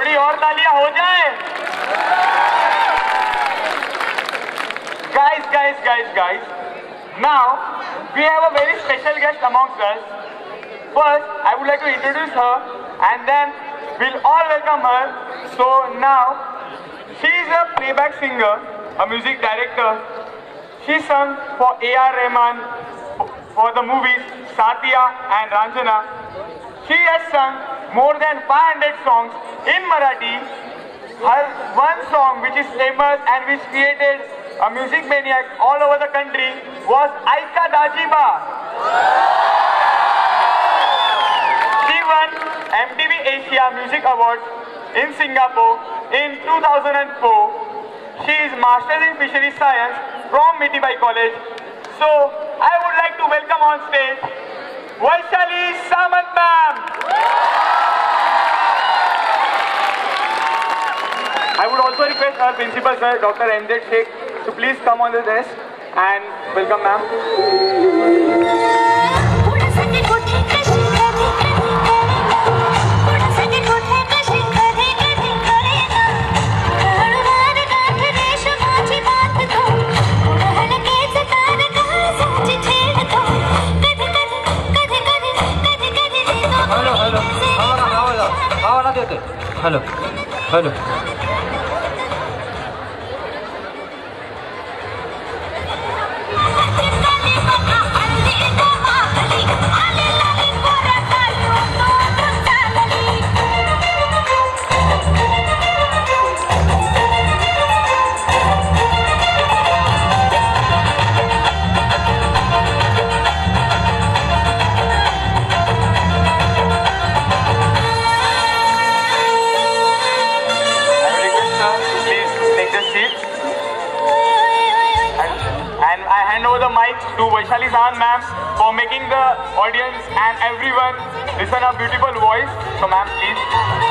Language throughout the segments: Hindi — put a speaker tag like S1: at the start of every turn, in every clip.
S1: थोड़ी और तालियां हो जाए। Guys. Now we have a very special guest amongst us. First, I would like to introduce her, and then we'll all welcome her. So now, she is a playback singer, a music director. She sung for A.R. Rahman for the movies Satya and Ranjana. She has sung more than 500 songs in Marathi. Her one song which is famous and which created a music maniac all over the country was Aika Dajiba. She won MTV Asia Music Awards in Singapore in 2004. She is Masters in Fisheries Science from Mitibai College. So I would like to welcome on stage Vaishali Samant ma'am. I would also request our principal sir, Dr. M.Z. Sheikh, to please come on the desk and welcome ma'am.
S2: Hello.
S1: To Vaishali Samant ma'am for making the audience and everyone listen a beautiful voice. So ma'am, please.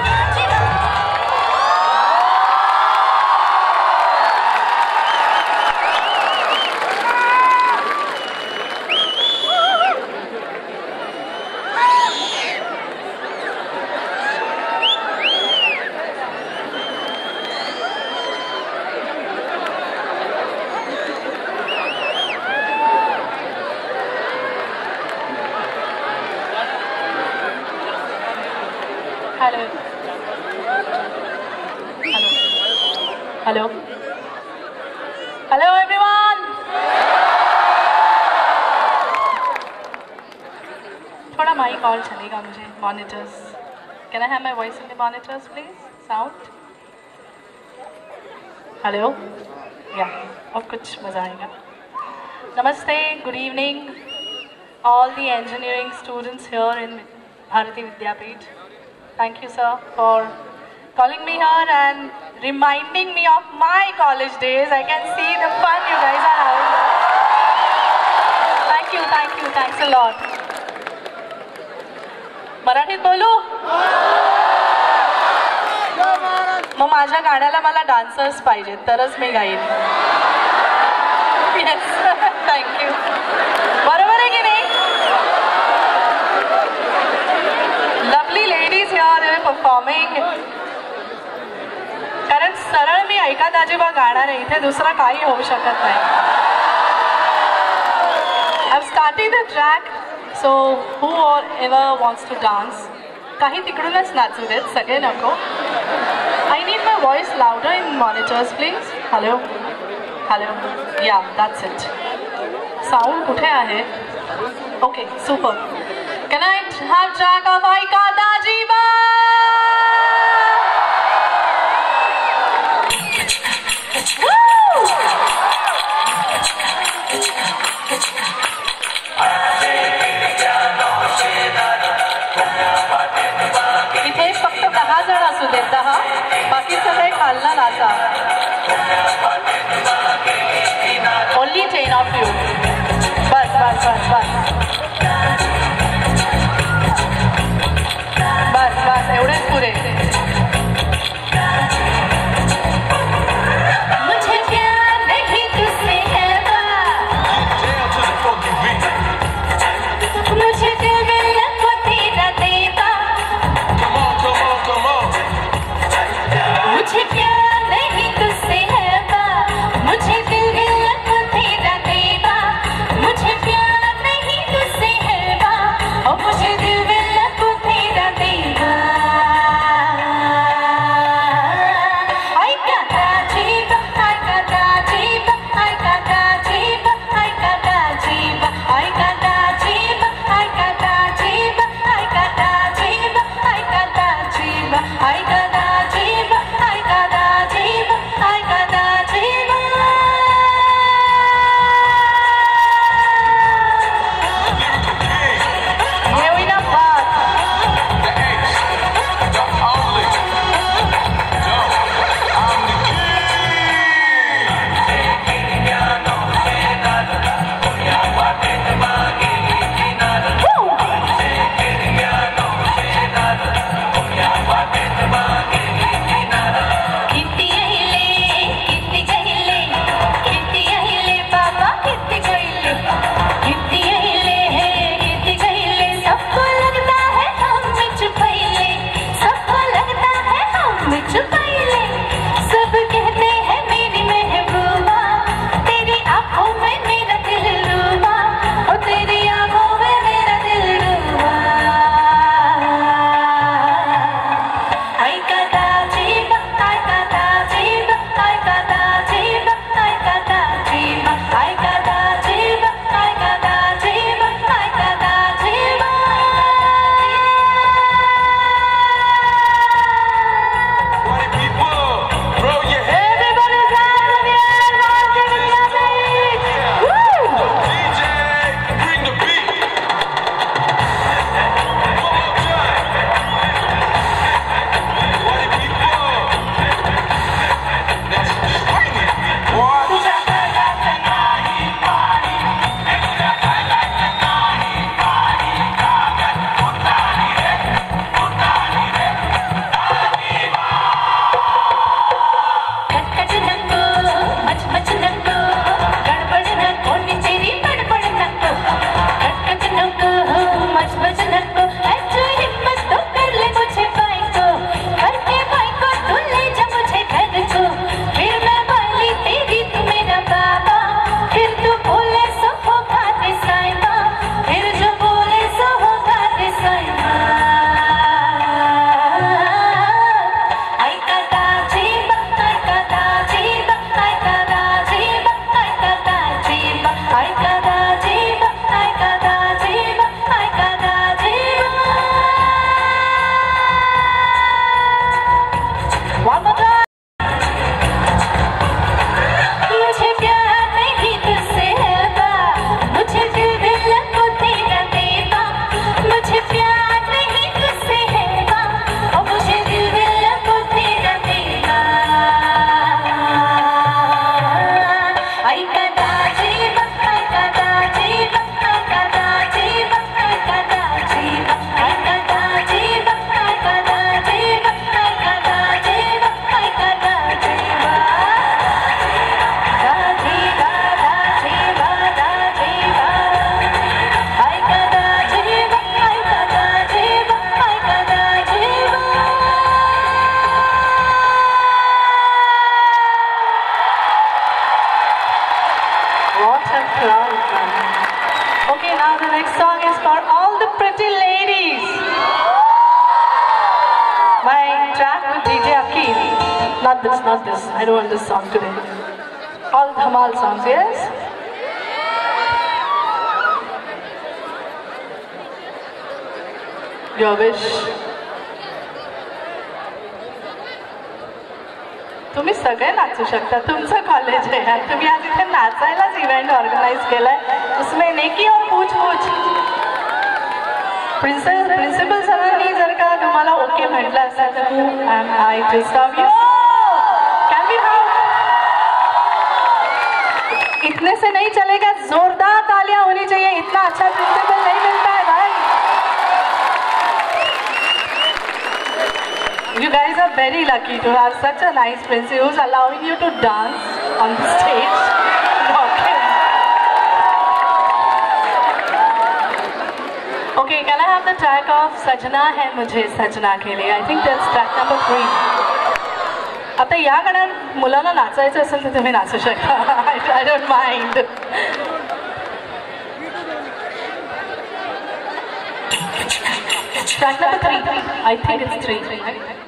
S3: Hello everyone. थोड़ा माइक और चलेगा मुझे. Monitors. Can I have my voice in the monitors, please? Sound. Hello. Yeah. अब कुछ मजा आएगा. Namaste. Good evening. All the engineering students here in Bharati Vidyapeeth. Thank you, sir, for calling me here and reminding me of my college days. I can see the fun you guys are having. Thanks a lot. मराठीत बोलू? मग माझ्या गाण्याला मला डान्सर्स पाहिजेत तरच मी गाईन. Yes, thank you. बरोबर आहे की नाही? Lovely ladies here, they were performing. कारण सरळ मी ऐका दाजीबा गाणार आहे, इथे दुसरा काही होऊ शकत नाही. I'm starting the track, so whoever wants to dance, काही तिकडूनच नाचू देत, सगळे नको. I need my voice louder in monitors, please. Hello. Yeah, that's it. Sound कुठे आहे? Okay, super. Can I have track of Aika Dajiba? इथे फक्त 10 जण असू देत, 10. बाकी सगळे खालना नाचा. Only 10 of you. बस. बस Not this, not this. I don't want this song today. All Dhamal songs, yes? Your wish. तुम्ही सगळे नाचू शकता. तुमचं कॉलेज आहे यार. तुम्ही आज इथे नाचायलाच इव्हेंट ऑर्गनाइज केलाय. उसमें नेकी और पूछ पूछ. प्रिन्सिपल सरांनी जर का तुम्हाला ओके म्हटलं असेल तर I to stop you. Can we have? इतने से नहीं चलेगा. जोरदार तालियां होनी चाहिए. इतना अच्छा प्रिंसिपल नहीं मिलता है भाई. You guys are very lucky to have such a nice principal who's allowing you to dance on the stage. Okay. Okay, can I have the track of Sajna hai mujhe sajna ke liye? I think that's track number 3. आता या गाण्यात मुलांना नाचायचं असेल तर तुम्ही नाचू शकता. I don't mind. Track number 3. I think it's 3.